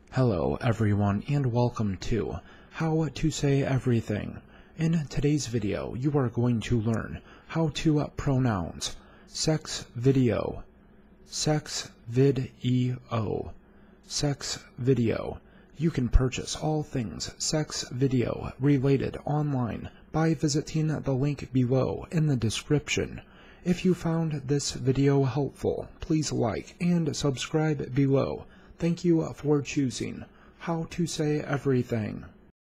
Hello everyone and welcome to How to Say Everything. In today's video you are going to learn how to pronounce sex video, sex video, sex video. You can purchase all things sex video related online by visiting the link below in the description. If you found this video helpful, please like and subscribe below. Thank you for choosing How to Say Everything.